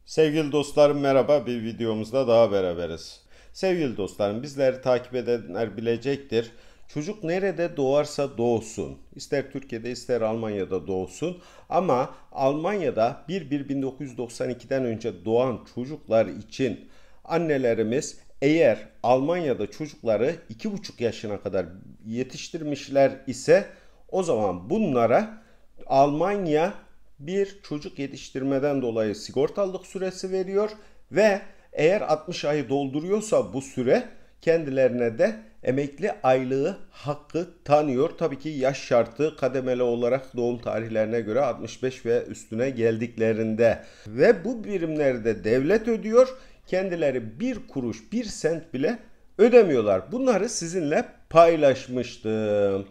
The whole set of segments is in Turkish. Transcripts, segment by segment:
Sevgili dostlarım merhaba, bir videomuzda daha beraberiz. Sevgili dostlarım, bizleri takip edenler bilecektir. Çocuk nerede doğarsa doğsun, ister Türkiye'de ister Almanya'da doğsun, ama Almanya'da 1-1-1992'den önce doğan çocuklar için annelerimiz eğer Almanya'da çocukları 2,5 yaşına kadar yetiştirmişler ise o zaman bunlara Almanya bir çocuk yetiştirmeden dolayı sigortalılık süresi veriyor ve eğer 60 ayı dolduruyorsa bu süre kendilerine de emekli aylığı hakkı tanıyor. Tabii ki yaş şartı kademeli olarak doğum tarihlerine göre 65 ve üstüne geldiklerinde ve bu birimleri de devlet ödüyor. Kendileri bir kuruş, bir sent bile ödemiyorlar. Bunları sizinle paylaşmıştım.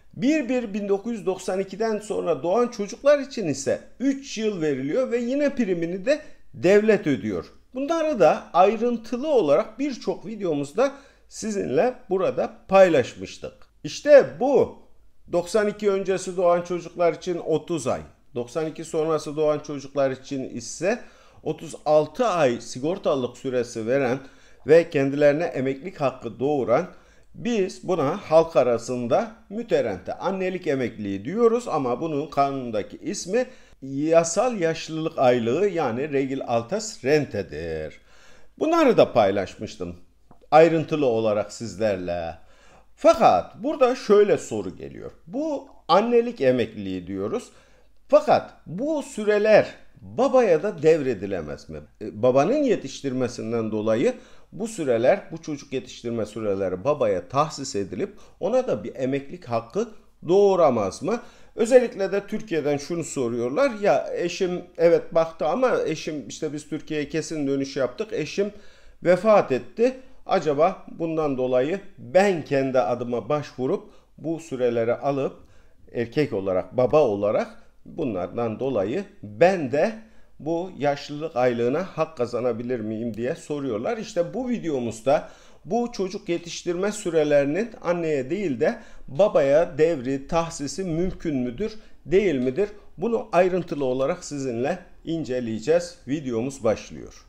1-1-1992'den sonra doğan çocuklar için ise 3 yıl veriliyor ve yine primini de devlet ödüyor. Bunları da ayrıntılı olarak birçok videomuzda sizinle burada paylaşmıştık. İşte bu 92 öncesi doğan çocuklar için 30 ay, 92 sonrası doğan çocuklar için ise 36 ay sigortalılık süresi veren ve kendilerine emeklilik hakkı doğuran, biz buna halk arasında müterente annelik emekliliği diyoruz ama bunun kanundaki ismi yasal yaşlılık aylığı yani Regel Altersrente'dir. Bunları da paylaşmıştım ayrıntılı olarak sizlerle. Fakat burada şöyle soru geliyor. Bu annelik emekliliği diyoruz. Fakat bu süreler babaya da devredilemez mi? Babanın yetiştirmesinden dolayı bu süreler, bu çocuk yetiştirme süreleri babaya tahsis edilip ona da bir emeklilik hakkı doğuramaz mı? Özellikle de Türkiye'den şunu soruyorlar. Ya eşim evet baktı ama eşim işte biz Türkiye'ye kesin dönüş yaptık. Eşim vefat etti. Acaba bundan dolayı ben kendi adıma başvurup bu süreleri alıp erkek olarak, baba olarak bunlardan dolayı ben de bu yaşlılık aylığına hak kazanabilir miyim diye soruyorlar. İşte bu videomuzda bu çocuk yetiştirme sürelerinin anneye değil de babaya devri, tahsisi mümkün müdür, değil midir? Bunu ayrıntılı olarak sizinle inceleyeceğiz. Videomuz başlıyor.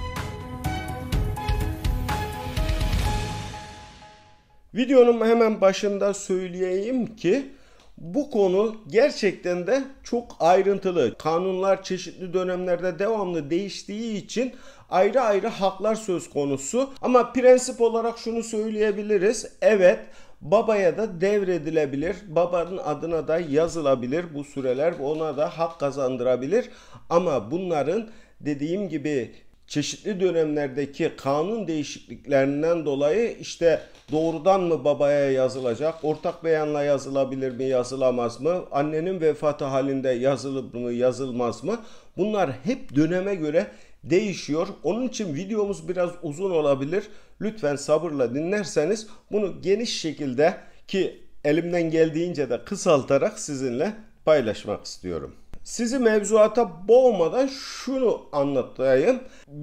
Videonun hemen başında söyleyeyim ki bu konu gerçekten de çok ayrıntılı. Kanunlar çeşitli dönemlerde devamlı değiştiği için ayrı ayrı haklar söz konusu. Ama prensip olarak şunu söyleyebiliriz. Evet, babaya da devredilebilir. Babanın adına da yazılabilir bu süreler. Ona da hak kazandırabilir. Ama bunların dediğim gibi çeşitli dönemlerdeki kanun değişikliklerinden dolayı işte doğrudan mı babaya yazılacak, ortak beyanla yazılabilir mi, yazılamaz mı, annenin vefatı halinde yazılır mı, yazılmaz mı? Bunlar hep döneme göre değişiyor. Onun için videomuz biraz uzun olabilir. Lütfen sabırla dinlerseniz bunu geniş şekilde ki elimden geldiğince de kısaltarak sizinle paylaşmak istiyorum. Sizi mevzuata boğmadan şunu anlatayım.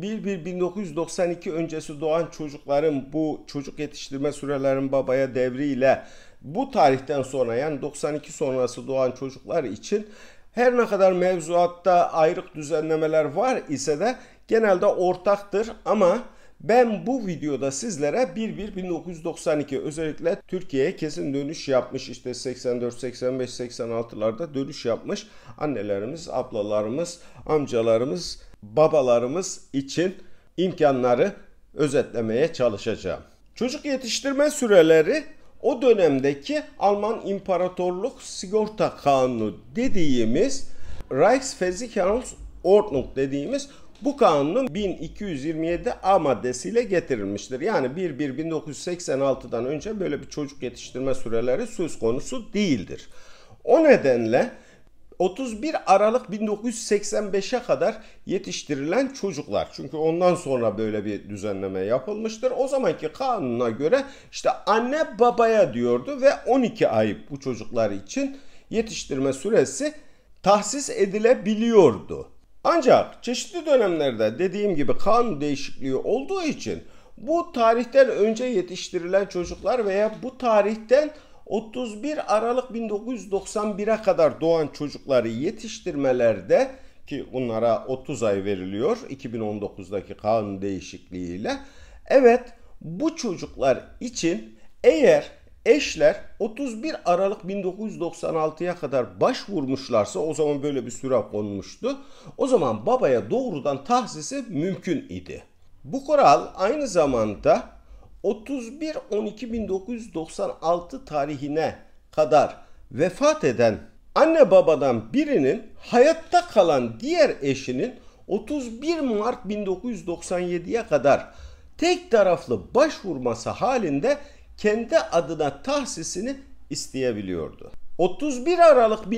1-1-1992 öncesi doğan çocukların bu çocuk yetiştirme sürelerinin babaya devriyle bu tarihten sonra yani 92 sonrası doğan çocuklar için her ne kadar mevzuatta ayrık düzenlemeler var ise de genelde ortaktır ama ben bu videoda sizlere 1-1-1992 özellikle Türkiye'ye kesin dönüş yapmış işte 84, 85, 86'larda dönüş yapmış annelerimiz, ablalarımız, amcalarımız, babalarımız için imkanları özetlemeye çalışacağım. Çocuk yetiştirme süreleri o dönemdeki Alman İmparatorluk Sigorta Kanunu dediğimiz Reichsversicherungsordnung dediğimiz bu kanunun 1227 A maddesiyle getirilmiştir. Yani 1-1-1986'dan önce böyle bir çocuk yetiştirme süreleri söz konusu değildir. O nedenle 31 Aralık 1985'e kadar yetiştirilen çocuklar. Çünkü ondan sonra böyle bir düzenleme yapılmıştır. O zamanki kanuna göre işte anne babaya diyordu ve 12 ay bu çocuklar için yetiştirme süresi tahsis edilebiliyordu. Ancak çeşitli dönemlerde dediğim gibi kanun değişikliği olduğu için bu tarihten önce yetiştirilen çocuklar veya bu tarihten 31 Aralık 1991'e kadar doğan çocukları yetiştirmelerde ki bunlara 30 ay veriliyor 2019'daki kanun değişikliğiyle. Evet, bu çocuklar için eğer eşler 31 Aralık 1996'ya kadar başvurmuşlarsa, o zaman böyle bir süre konmuştu, o zaman babaya doğrudan tahsisi mümkün idi. Bu kural aynı zamanda 31-12-1996 tarihine kadar vefat eden anne babadan birinin hayatta kalan diğer eşinin 31 Mart 1997'ye kadar tek taraflı başvurması halinde kendi adına tahsisini isteyebiliyordu. 31 Aralık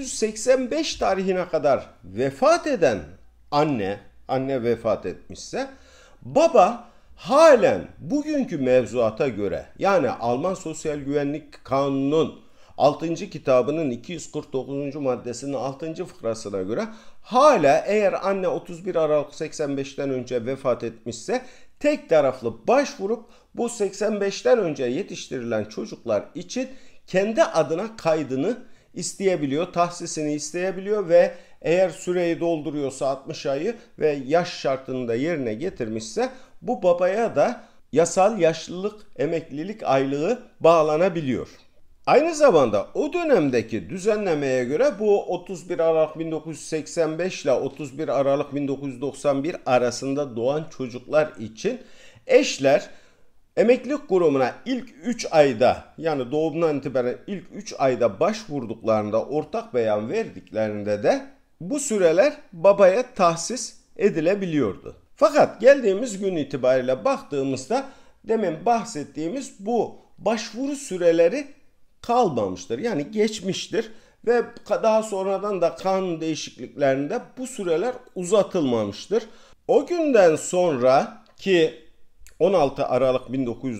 1985 tarihine kadar vefat eden anne vefat etmişse, baba halen bugünkü mevzuata göre, yani Alman Sosyal Güvenlik Kanunu'nun 6. kitabının 249. maddesinin 6. fıkrasına göre hala eğer anne 31 Aralık 85'ten önce vefat etmişse tek taraflı başvurup bu 85'ten önce yetiştirilen çocuklar için kendi adına kaydını isteyebiliyor, tahsisini isteyebiliyor ve eğer süreyi dolduruyorsa 60 ayı ve yaş şartını da yerine getirmişse bu babaya da yasal yaşlılık emeklilik aylığı bağlanabiliyor. Aynı zamanda o dönemdeki düzenlemeye göre bu 31 Aralık 1985 ile 31 Aralık 1991 arasında doğan çocuklar için eşler emeklilik kurumuna ilk 3 ayda, yani doğumdan itibaren ilk 3 ayda başvurduklarında, ortak beyan verdiklerinde de bu süreler babaya tahsis edilebiliyordu. Fakat geldiğimiz gün itibariyle baktığımızda demin bahsettiğimiz bu başvuru süreleri kalmamıştır. Yani geçmiştir ve daha sonradan da kanun değişikliklerinde bu süreler uzatılmamıştır. O günden sonra ki 16 Aralık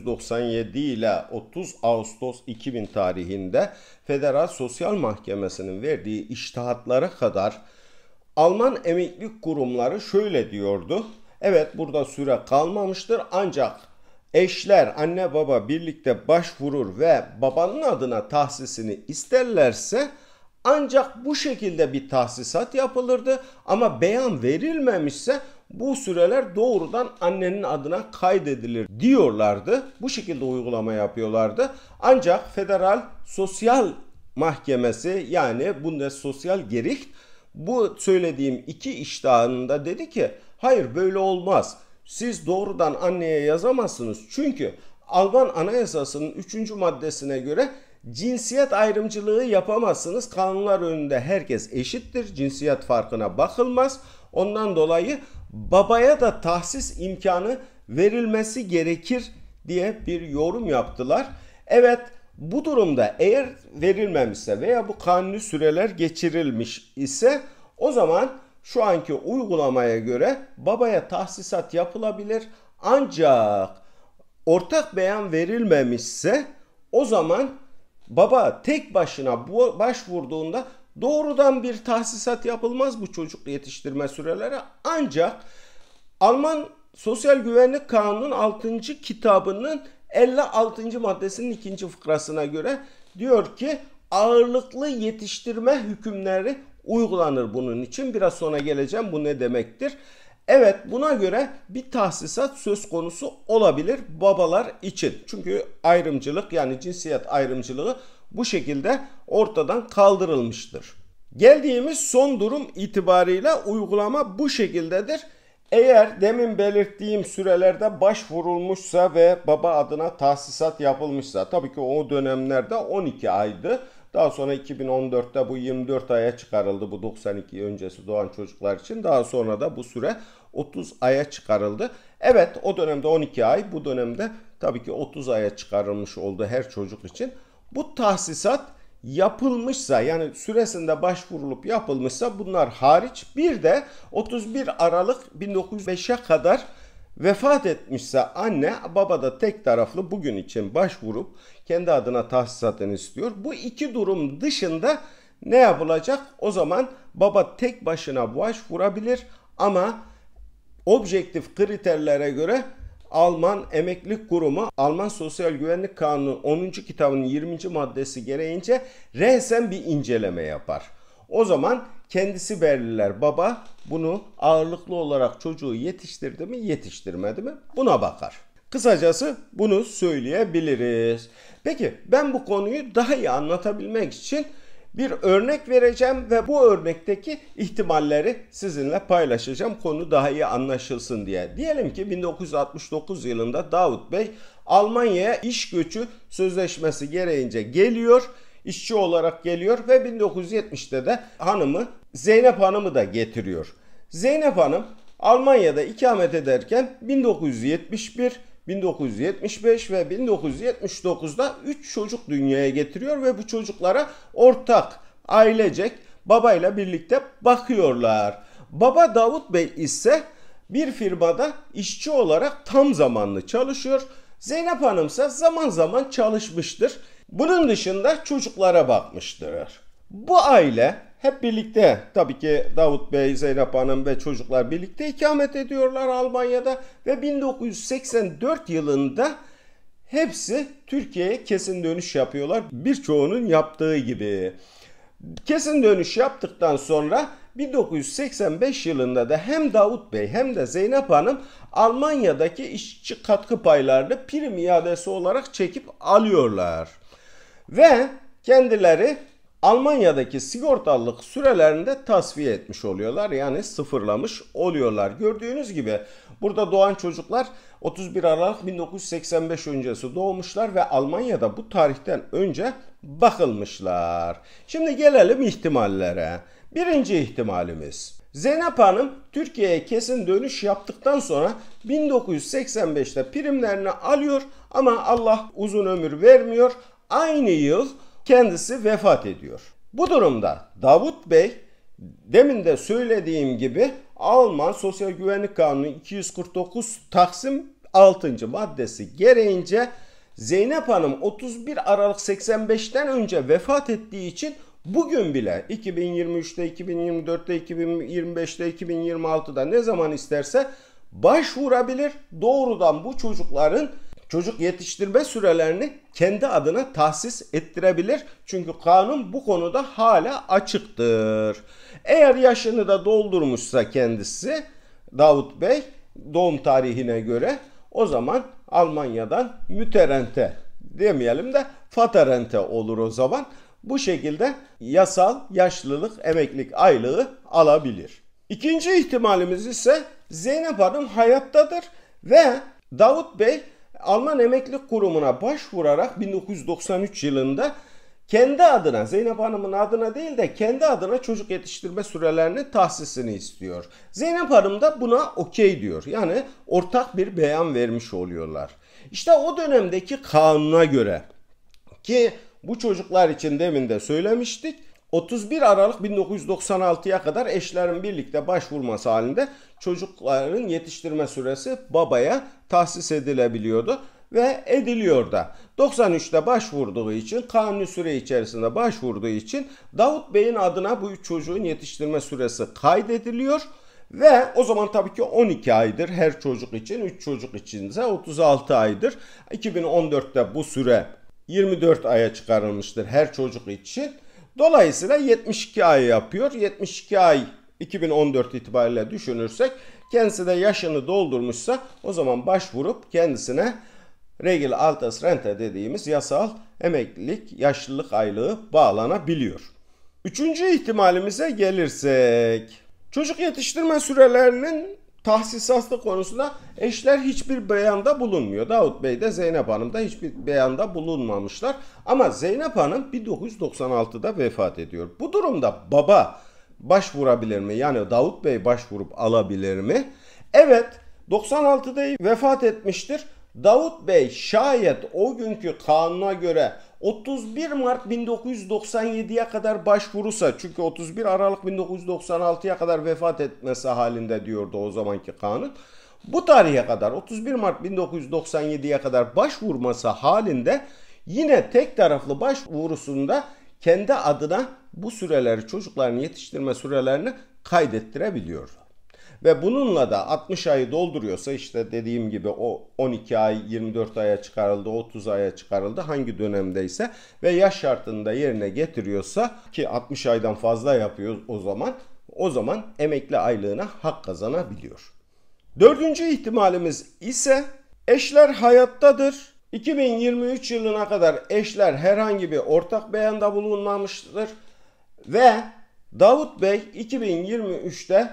1997 ile 30 Ağustos 2000 tarihinde Federal Sosyal Mahkemesi'nin verdiği içtihatlara kadar Alman emeklilik kurumları şöyle diyordu. Evet, burada süre kalmamıştır ancak eşler, anne baba birlikte başvurur ve babanın adına tahsisini isterlerse ancak bu şekilde bir tahsisat yapılırdı, ama beyan verilmemişse bu süreler doğrudan annenin adına kaydedilir diyorlardı. Bu şekilde uygulama yapıyorlardı. Ancak Federal Sosyal Mahkemesi, yani Bundessozialgericht, bu söylediğim iki içtihatında dedi ki hayır, böyle olmaz. Siz doğrudan anneye yazamazsınız. Çünkü Alman Anayasası'nın 3. maddesine göre cinsiyet ayrımcılığı yapamazsınız. Kanunlar önünde herkes eşittir. Cinsiyet farkına bakılmaz. Ondan dolayı babaya da tahsis imkanı verilmesi gerekir diye bir yorum yaptılar. Evet, bu durumda eğer verilmemişse veya bu kanuni süreler geçirilmiş ise o zaman şu anki uygulamaya göre babaya tahsisat yapılabilir. Ancak ortak beyan verilmemişse o zaman baba tek başına başvurduğunda doğrudan bir tahsisat yapılmaz bu çocuk yetiştirme süreleri. Ancak Alman Sosyal Güvenlik Kanunu'nun 6. kitabının 56. maddesinin 2. fıkrasına göre diyor ki ağırlıklı yetiştirme hükümleri uygulanır bunun için. Biraz sonra geleceğim bu ne demektir. Evet, buna göre bir tahsisat söz konusu olabilir babalar için. Çünkü ayrımcılık, yani cinsiyet ayrımcılığı bu şekilde ortadan kaldırılmıştır. Geldiğimiz son durum itibariyle uygulama bu şekildedir. Eğer demin belirttiğim sürelerde başvurulmuşsa ve baba adına tahsisat yapılmışsa, tabii ki o dönemlerde 12 aydı. Daha sonra 2014'te bu 24 aya çıkarıldı, bu 92 öncesi doğan çocuklar için. Daha sonra da bu süre 30 aya çıkarıldı. Evet, o dönemde 12 ay, bu dönemde tabii ki 30 aya çıkarılmış oldu her çocuk için. Bu tahsisat yapılmışsa, yani süresinde başvurulup yapılmışsa bunlar hariç, bir de 31 Aralık 1905'e kadar vefat etmişse anne, baba da tek taraflı bugün için başvurup kendi adına tahsisatını istiyor. Bu iki durum dışında ne yapılacak? O zaman baba tek başına başvurabilir ama objektif kriterlere göre Alman Emeklilik Kurumu Alman Sosyal Güvenlik Kanunu'nun 10. kitabının 20. maddesi gereğince resen bir inceleme yapar. O zaman kendisi belirler. Baba bunu ağırlıklı olarak çocuğu yetiştirdi mi, yetiştirmedi mi? Buna bakar. Kısacası bunu söyleyebiliriz. Peki ben bu konuyu daha iyi anlatabilmek için bir örnek vereceğim ve bu örnekteki ihtimalleri sizinle paylaşacağım. Konu daha iyi anlaşılsın diye. Diyelim ki 1969 yılında Davut Bey Almanya'ya iş göçü sözleşmesi gereğince geliyor. İşçi olarak geliyor ve 1970'te de hanımı Zeynep Hanım'ı da getiriyor. Zeynep Hanım Almanya'da ikamet ederken 1971, 1975 ve 1979'da 3 çocuk dünyaya getiriyor ve bu çocuklara ortak, ailecek babayla birlikte bakıyorlar. Baba Davut Bey ise bir firmada işçi olarak tam zamanlı çalışıyor. Zeynep Hanım ise zaman zaman çalışmıştır. Bunun dışında çocuklara bakmıştır. Bu aile hep birlikte, tabii ki Davut Bey, Zeynep Hanım ve çocuklar birlikte ikamet ediyorlar Almanya'da ve 1984 yılında hepsi Türkiye'ye kesin dönüş yapıyorlar. Birçoğunun yaptığı gibi. Kesin dönüş yaptıktan sonra 1985 yılında da hem Davut Bey hem de Zeynep Hanım Almanya'daki işçi katkı paylarını prim iadesi olarak çekip alıyorlar. Ve kendileri Almanya'daki sigortalılık sürelerini de tasfiye etmiş oluyorlar. Yani sıfırlamış oluyorlar. Gördüğünüz gibi burada doğan çocuklar 31 Aralık 1985 öncesi doğmuşlar ve Almanya'da bu tarihten önce bakılmışlar. Şimdi gelelim ihtimallere. Birinci ihtimalimiz: Zeynep Hanım Türkiye'ye kesin dönüş yaptıktan sonra 1985'te primlerini alıyor ama Allah uzun ömür vermiyor. Aynı yıl kendisi vefat ediyor. Bu durumda Davut Bey, demin de söylediğim gibi Alman Sosyal Güvenlik Kanunu 249 Taksim 6. maddesi gereğince Zeynep Hanım 31 Aralık 85'ten önce vefat ettiği için bugün bile 2023'te, 2024'te, 2025'te, 2026'da ne zaman isterse başvurabilir. Doğrudan bu çocukların çocuk yetiştirme sürelerini kendi adına tahsis ettirebilir. Çünkü kanun bu konuda hala açıktır. Eğer yaşını da doldurmuşsa kendisi Davut Bey doğum tarihine göre, o zaman Almanya'dan müterente demeyelim de faterente olur o zaman. Bu şekilde yasal yaşlılık emeklilik aylığı alabilir. İkinci ihtimalimiz ise Zeynep Hanım hayattadır ve Davut Bey Alman Emeklilik Kurumu'na başvurarak 1993 yılında kendi adına, Zeynep Hanım'ın adına değil de kendi adına çocuk yetiştirme sürelerini tahsisini istiyor. Zeynep Hanım da buna okey diyor. Yani ortak bir beyan vermiş oluyorlar. İşte o dönemdeki kanuna göre, ki bu çocuklar için demin de söylemiştik, 31 Aralık 1996'ya kadar eşlerin birlikte başvurması halinde çocukların yetiştirme süresi babaya tahsis edilebiliyordu ve ediliyor da. 93'te başvurduğu için, kanuni süre içerisinde başvurduğu için Davut Bey'in adına bu 3 çocuğun yetiştirme süresi kaydediliyor ve o zaman tabii ki 12 aydır her çocuk için, 3 çocuk içinse 36 aydır. 2014'te bu süre 24 aya çıkarılmıştır her çocuk için. Dolayısıyla 72 ay yapıyor. 72 ay 2014 itibariyle düşünürsek, kendisi de yaşını doldurmuşsa o zaman başvurup kendisine Regel Altersrente dediğimiz yasal emeklilik yaşlılık aylığı bağlanabiliyor. Üçüncü ihtimalimize gelirsek, çocuk yetiştirme sürelerinin tahsisatı konusunda eşler hiçbir beyanda bulunmuyor. Davut Bey de Zeynep Hanım da hiçbir beyanda bulunmamışlar. Ama Zeynep Hanım 1996'da vefat ediyor. Bu durumda baba başvurabilir mi? Yani Davut Bey başvurup alabilir mi? Evet, 96'da vefat etmiştir. Davut Bey şayet o günkü kanuna göre 31 Mart 1997'ye kadar başvurursa, çünkü 31 Aralık 1996'ya kadar vefat etmesi halinde diyordu o zamanki kanun. Bu tarihe kadar 31 Mart 1997'ye kadar başvurması halinde yine tek taraflı başvurusunda kendi adına bu süreleri, çocukların yetiştirme sürelerini kaydettirebiliyor. ve bununla da 60 ayı dolduruyorsa, işte dediğim gibi o 12 ay 24 aya çıkarıldı, 30 aya çıkarıldı, hangi dönemdeyse ve yaş şartını da yerine getiriyorsa, ki 60 aydan fazla yapıyor o zaman emekli aylığına hak kazanabiliyor. Dördüncü ihtimalimiz ise eşler hayattadır. 2023 yılına kadar eşler herhangi bir ortak beyanda bulunmamıştır ve Davut Bey 2023'te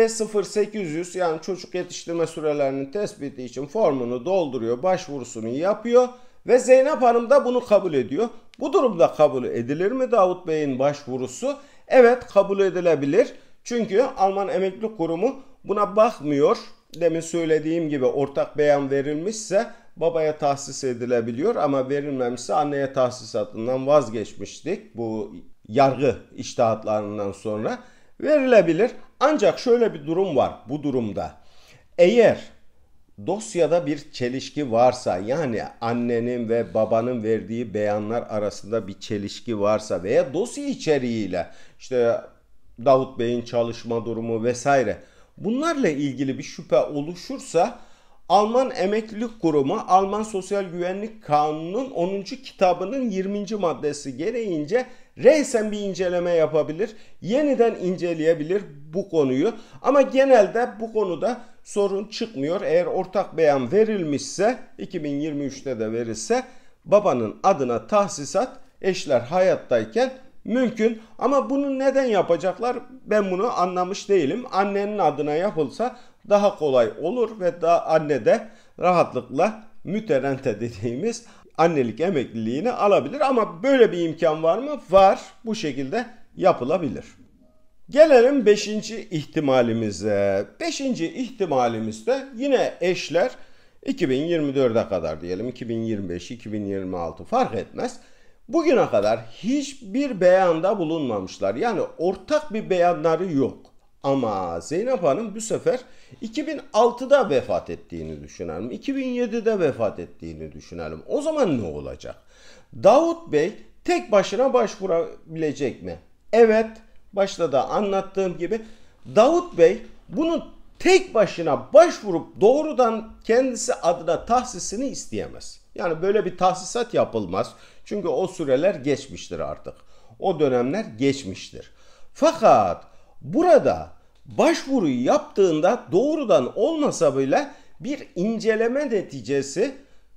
V0800 yani çocuk yetiştirme sürelerinin tespiti için formunu dolduruyor, başvurusunu yapıyor ve Zeynep Hanım da bunu kabul ediyor. Bu durumda kabul edilir mi Davut Bey'in başvurusu? Evet, kabul edilebilir. Çünkü Alman Emeklilik Kurumu buna bakmıyor. Demin söylediğim gibi ortak beyan verilmişse babaya tahsis edilebiliyor ama verilmemişse anneye tahsisatından vazgeçmiştik bu yargı içtihatlarından sonra, verilebilir. Ancak şöyle bir durum var bu durumda. Eğer dosyada bir çelişki varsa, yani annenin ve babanın verdiği beyanlar arasında bir çelişki varsa veya dosya içeriğiyle işte Davut Bey'in çalışma durumu vesaire, bunlarla ilgili bir şüphe oluşursa Alman Emeklilik Kurumu Alman Sosyal Güvenlik Kanunu'nun 10. kitabının 20. maddesi gereğince reysen bir inceleme yapabilir. Yeniden inceleyebilir bu konuyu. Ama genelde bu konuda sorun çıkmıyor. Eğer ortak beyan verilmişse, 2023'te de verilse, babanın adına tahsisat eşler hayattayken mümkün. Ama bunu neden yapacaklar? Ben bunu anlamış değilim. Annenin adına yapılsa daha kolay olur ve daha anne de rahatlıkla müterente dediğimiz annelik emekliliğini alabilir. Ama böyle bir imkan var mı? Var. Bu şekilde yapılabilir. Gelelim 5. ihtimalimize. 5. ihtimalimizde yine eşler 2024'e kadar diyelim, 2025, 2026 fark etmez, bugüne kadar hiçbir beyanda bulunmamışlar. Yani ortak bir beyanları yok. Ama Zeynep Hanım bu sefer 2006'da vefat ettiğini düşünelim. 2007'de vefat ettiğini düşünelim. O zaman ne olacak? Davut Bey tek başına başvurabilecek mi? Evet, başta da anlattığım gibi Davut Bey bunu tek başına başvurup doğrudan kendisi adına tahsisini isteyemez. Yani böyle bir tahsisat yapılmaz. Çünkü o süreler geçmiştir artık. O dönemler geçmiştir. Fakat burada başvuruyu yaptığında doğrudan olmasa bile bir inceleme neticesi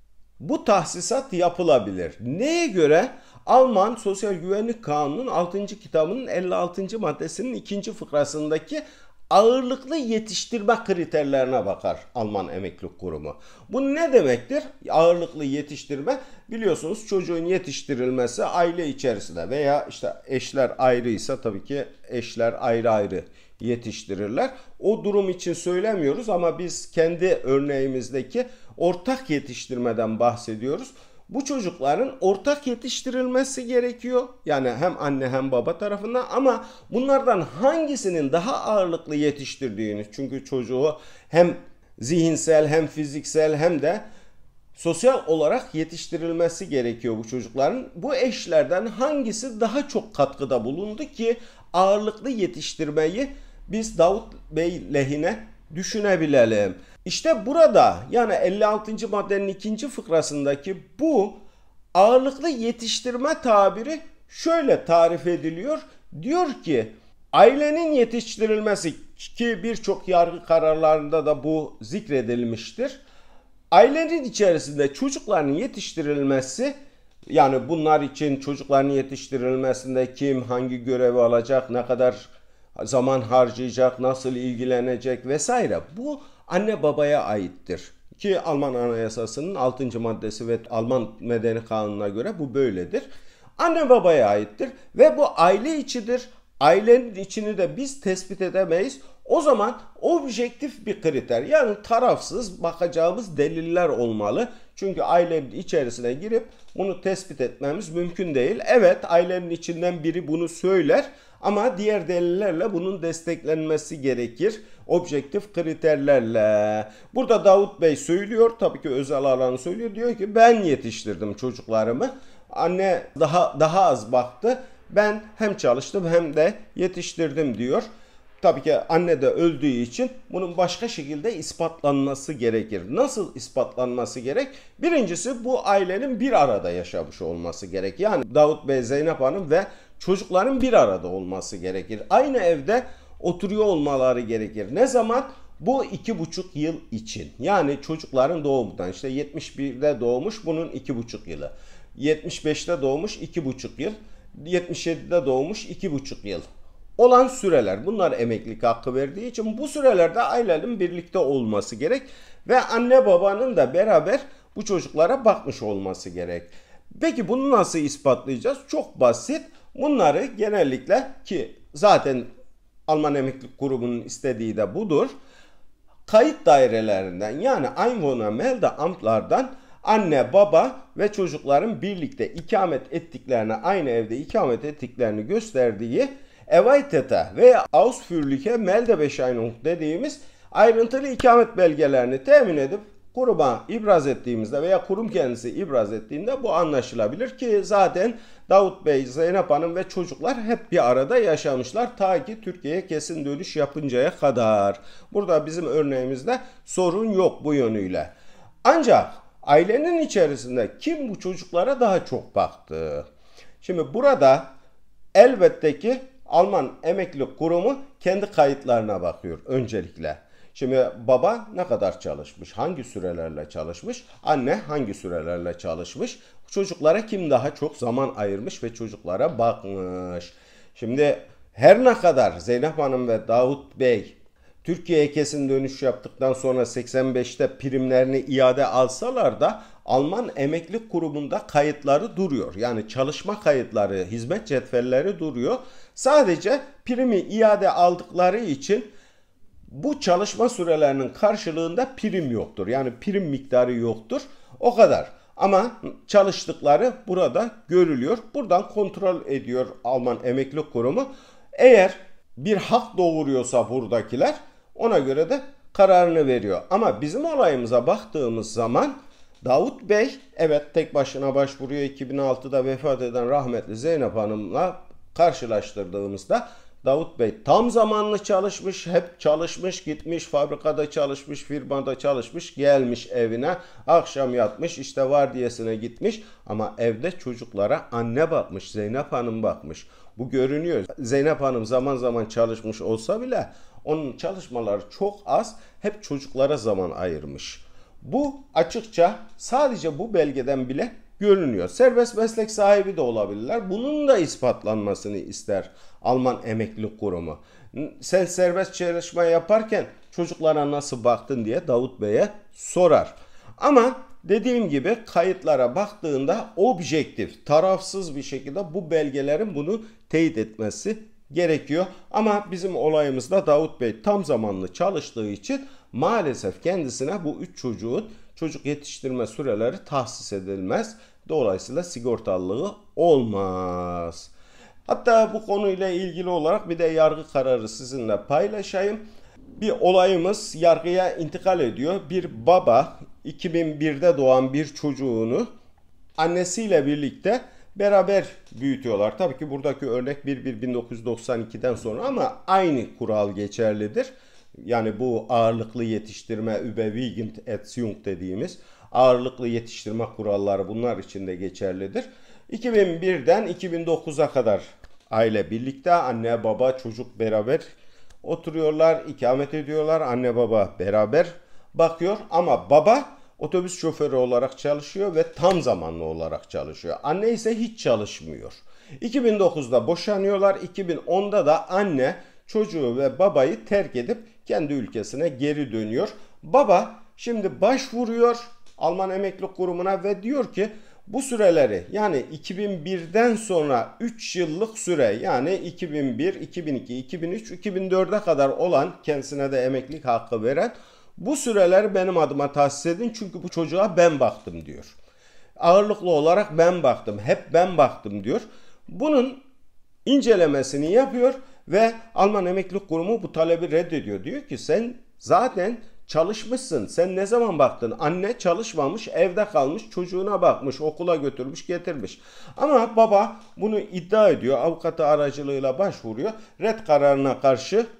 bu tahsisat yapılabilir. Neye göre? Alman Sosyal Güvenlik Kanunu'nun 6. kitabının 56. maddesinin 2. fıkrasındaki ağırlıklı yetiştirme kriterlerine bakar Alman Emeklilik Kurumu. Bu ne demektir? Ağırlıklı yetiştirme, biliyorsunuz çocuğun yetiştirilmesi aile içerisinde veya işte eşler ayrıysa tabii ki eşler ayrı ayrı yetiştirirler. O durum için söylemiyoruz ama biz kendi örneğimizdeki ortak yetiştirmeden bahsediyoruz. Bu çocukların ortak yetiştirilmesi gerekiyor. Yani hem anne hem baba tarafından, ama bunlardan hangisinin daha ağırlıklı yetiştirdiğini, çünkü çocuğu hem zihinsel hem fiziksel hem de sosyal olarak yetiştirilmesi gerekiyor bu çocukların. Bu eşlerden hangisi daha çok katkıda bulundu ki ağırlıklı yetiştirmeyi biz Davut Bey lehine düşünebilelim. İşte burada, yani 56. maddenin 2. fıkrasındaki bu ağırlıklı yetiştirme tabiri şöyle tarif ediliyor. Diyor ki ailenin yetiştirilmesi, ki birçok yargı kararlarında da bu zikredilmiştir. Ailenin içerisinde çocukların yetiştirilmesi, yani bunlar için çocukların yetiştirilmesinde kim hangi görevi alacak, ne kadar zaman harcayacak, nasıl ilgilenecek vesaire, bu anne babaya aittir. Ki Alman Anayasası'nın 6. maddesi ve Alman Medeni Kanunu'na göre bu böyledir. Anne babaya aittir ve bu aile içidir. Ailenin içini de biz tespit edemeyiz. O zaman objektif bir kriter, yani tarafsız bakacağımız deliller olmalı. Çünkü ailenin içerisine girip bunu tespit etmemiz mümkün değil. Evet, ailenin içinden biri bunu söyler ama diğer delillerle bunun desteklenmesi gerekir. Objektif kriterlerle. Burada Davut Bey söylüyor, tabii ki özel alanı söylüyor. Diyor ki ben yetiştirdim çocuklarımı. Anne daha az baktı. Ben hem çalıştım hem de yetiştirdim diyor. Tabii ki anne de öldüğü için bunun başka şekilde ispatlanması gerekir. Nasıl ispatlanması gerek? Birincisi bu ailenin bir arada yaşamış olması gerek. Yani Davut Bey, Zeynep Hanım ve çocukların bir arada olması gerekir. Aynı evde oturuyor olmaları gerekir. Ne zaman? Bu 2,5 yıl için. Yani çocukların doğumundan, işte 71'de doğmuş, bunun 2,5 yılı. 75'te doğmuş, 2,5 yıl. 77'de doğmuş, 2,5 yıl olan süreler. Bunlar emeklilik hakkı verdiği için bu sürelerde ailenin birlikte olması gerek ve anne babanın da beraber bu çocuklara bakmış olması gerek. Peki bunu nasıl ispatlayacağız? Çok basit. Bunları genellikle, ki zaten Alman Emeklilik Kurumu'nun istediği de budur, kayıt dairelerinden, yani Einwohnermeldeamtlardan anne, baba ve çocukların birlikte ikamet ettiklerini, aynı evde ikamet ettiklerini gösterdiği Erweiterte veya Ausführliche Meldebescheinigung dediğimiz ayrıntılı ikamet belgelerini temin edip kuruma ibraz ettiğimizde veya kurum kendisi ibraz ettiğinde bu anlaşılabilir ki zaten Davut Bey, Zeynep Hanım ve çocuklar hep bir arada yaşamışlar ta ki Türkiye'ye kesin dönüş yapıncaya kadar. Burada bizim örneğimizde sorun yok bu yönüyle. Ancak ailenin içerisinde kim bu çocuklara daha çok baktı? Şimdi burada elbette ki Alman Emeklilik Kurumu kendi kayıtlarına bakıyor öncelikle. Şimdi baba ne kadar çalışmış, hangi sürelerle çalışmış, anne hangi sürelerle çalışmış, çocuklara kim daha çok zaman ayırmış ve çocuklara bakmış. Şimdi her ne kadar Zeynep Hanım ve Davut Bey Türkiye'ye kesin dönüş yaptıktan sonra 85'te primlerini iade alsalar da Alman Emeklilik Kurumu'nda kayıtları duruyor. Yani çalışma kayıtları, hizmet cetvelleri duruyor. Sadece primi iade aldıkları için bu çalışma sürelerinin karşılığında prim yoktur. Yani prim miktarı yoktur. O kadar. Ama çalıştıkları burada görülüyor. Buradan kontrol ediyor Alman Emeklilik Kurumu. Eğer bir hak doğuruyorsa buradakiler, ona göre de kararını veriyor. Ama bizim olayımıza baktığımız zaman Davut Bey evet tek başına başvuruyor. 2006'da vefat eden rahmetli Zeynep Hanım'la karşılaştırdığımızda Davut Bey tam zamanlı çalışmış, hep çalışmış, gitmiş, fabrikada çalışmış, firmada çalışmış, gelmiş evine, akşam yatmış, işte vardiyasına gitmiş ama evde çocuklara anne bakmış, Zeynep Hanım bakmış. Bu görünüyor. Zeynep Hanım zaman zaman çalışmış olsa bile onun çalışmaları çok az, hep çocuklara zaman ayırmış. Bu açıkça sadece bu belgeden bile görünüyor. Serbest meslek sahibi de olabilirler. Bunun da ispatlanmasını ister Alman Emeklilik Kurumu. Sen serbest çalışma yaparken çocuklara nasıl baktın diye Davut Bey'e sorar. Ama dediğim gibi kayıtlara baktığında objektif, tarafsız bir şekilde bu belgelerin bunu teyit etmesi gerekiyor. Ama bizim olayımızda Davut Bey tam zamanlı çalıştığı için maalesef kendisine bu 3 çocuğun çocuk yetiştirme süreleri tahsis edilmez. Dolayısıyla sigortalılığı olmaz. Hatta bu konuyla ilgili olarak bir de yargı kararı sizinle paylaşayım. Bir olayımız yargıya intikal ediyor. Bir baba 2001'de doğan bir çocuğunu annesiyle birlikte beraber büyütüyorlar. Tabii ki buradaki örnek 1/1992'den sonra ama aynı kural geçerlidir. Yani bu ağırlıklı yetiştirme, überwiegend Erziehung dediğimiz ağırlıklı yetiştirme kuralları bunlar için de geçerlidir. 2001'den 2009'a kadar aile birlikte, anne baba çocuk beraber oturuyorlar, ikamet ediyorlar. Anne baba beraber bakıyor ama baba otobüs şoförü olarak çalışıyor ve tam zamanlı olarak çalışıyor. Anne ise hiç çalışmıyor. 2009'da boşanıyorlar. 2010'da da anne çocuğu ve babayı terk edip kendi ülkesine geri dönüyor. Baba şimdi başvuruyor Alman Emeklilik Kurumu'na ve diyor ki bu süreleri, yani 2001'den sonra 3 yıllık süre, yani 2001, 2002, 2003, 2004'e kadar olan, kendisine de emeklilik hakkı veren bu süreleri benim adıma tahsis edin çünkü bu çocuğa ben baktım diyor. Ağırlıklı olarak ben baktım, hep ben baktım diyor. Bunun incelemesini yapıyor ve Alman Emeklilik Kurumu bu talebi reddediyor. Diyor ki sen zaten çalışmışsın. Sen ne zaman baktın? Anne çalışmamış, evde kalmış, çocuğuna bakmış, okula götürmüş, getirmiş. Ama baba bunu iddia ediyor. Avukatı aracılığıyla başvuruyor. Red kararına karşı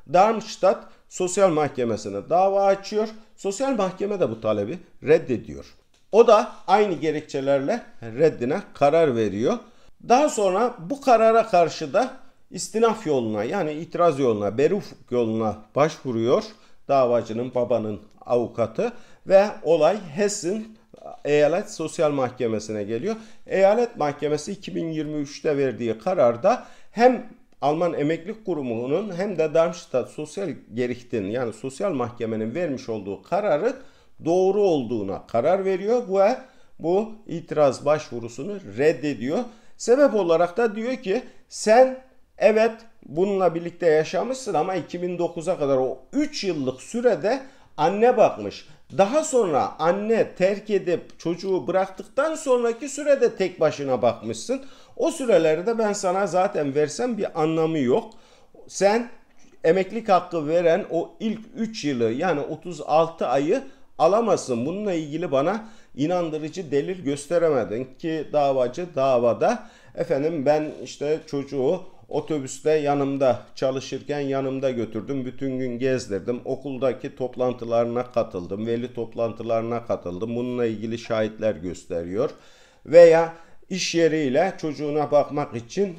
Darmstadt Sosyal Mahkemesi'ne dava açıyor. Sosyal mahkeme de bu talebi reddediyor. O da aynı gerekçelerle reddine karar veriyor. Daha sonra bu karara karşı da istinaf yoluna, yani itiraz yoluna, beruf yoluna başvuruyor davacının, babanın avukatı ve olay Hessen Eyalet Sosyal Mahkemesi'ne geliyor. Eyalet Mahkemesi 2023'te verdiği kararda hem Alman Emeklilik Kurumu'nun hem de Darmstadt Sosyal Gericht'in, yani sosyal mahkemenin vermiş olduğu kararı doğru olduğuna karar veriyor ve bu itiraz başvurusunu reddediyor. Sebep olarak da diyor ki sen evet bununla birlikte yaşamışsın ama 2009'a kadar o 3 yıllık sürede anne bakmış. Daha sonra anne terk edip çocuğu bıraktıktan sonraki sürede tek başına bakmışsın. O süreleri de ben sana zaten versem bir anlamı yok. Sen emeklilik hakkı veren o ilk 3 yılı, yani 36 ayı alamazsın. Bununla ilgili bana inandırıcı delil gösteremedin ki davacı davada efendim ben işte çocuğu otobüste yanımda çalışırken yanımda götürdüm. Bütün gün gezdirdim. Okuldaki toplantılarına katıldım. Veli toplantılarına katıldım. Bununla ilgili şahitler gösteriyor. Veya iş yeriyle çocuğuna bakmak için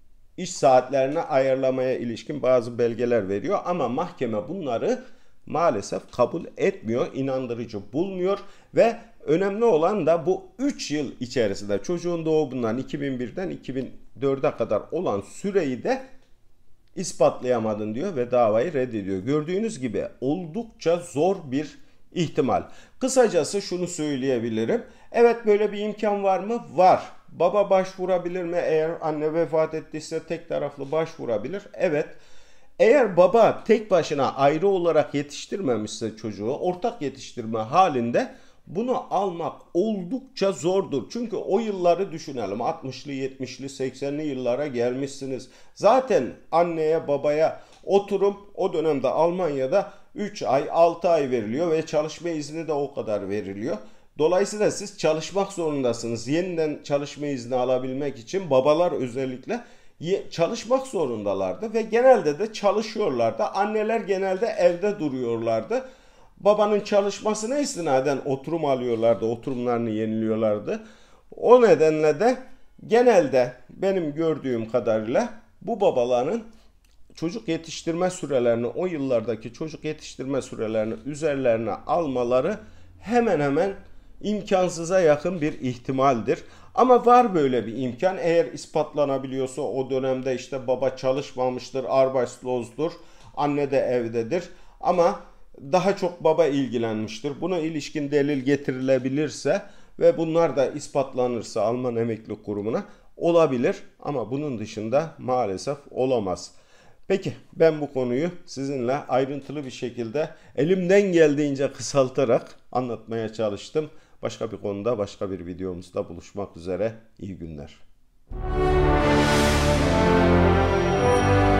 iş saatlerini ayarlamaya ilişkin bazı belgeler veriyor. Ama mahkeme bunları maalesef kabul etmiyor, inandırıcı bulmuyor ve önemli olan da bu 3 yıl içerisinde çocuğun doğumundan 2001'den 2004'e kadar olan süreyi de ispatlayamadın diyor ve davayı reddediyor. Gördüğünüz gibi oldukça zor bir ihtimal. Kısacası şunu söyleyebilirim. Evet, böyle bir imkan var mı? Var. Baba başvurabilir mi? Eğer anne vefat ettiyse tek taraflı başvurabilir. Evet. Eğer baba tek başına ayrı olarak yetiştirmemişse çocuğu, ortak yetiştirme halinde bunu almak oldukça zordur. Çünkü o yılları düşünelim. 60'lı, 70'li, 80'li yıllara gelmişsiniz. Zaten anneye, babaya oturum o dönemde Almanya'da 3 ay, 6 ay veriliyor ve çalışma izni de o kadar veriliyor. Dolayısıyla siz çalışmak zorundasınız. Yeniden çalışma izni alabilmek için babalar özellikle çalışmak zorundalardı ve genelde de çalışıyorlardı. Anneler genelde evde duruyorlardı. Babanın çalışmasına istinaden oturum alıyorlardı, oturumlarını yeniliyorlardı. O nedenle de genelde benim gördüğüm kadarıyla bu babaların çocuk yetiştirme sürelerini, o yıllardaki çocuk yetiştirme sürelerini üzerlerine almaları hemen hemen imkansıza yakın bir ihtimaldir. Ama var böyle bir imkan. Eğer ispatlanabiliyorsa o dönemde işte baba çalışmamıştır, arbeitslos'dur, anne de evdedir. Ama daha çok baba ilgilenmiştir. Buna ilişkin delil getirilebilirse ve bunlar da ispatlanırsa Alman Emeklilik Kurumu'na olabilir. Ama bunun dışında maalesef olamaz. Peki ben bu konuyu sizinle ayrıntılı bir şekilde elimden geldiğince kısaltarak anlatmaya çalıştım. Başka bir konuda, başka bir videomuzda buluşmak üzere. İyi günler.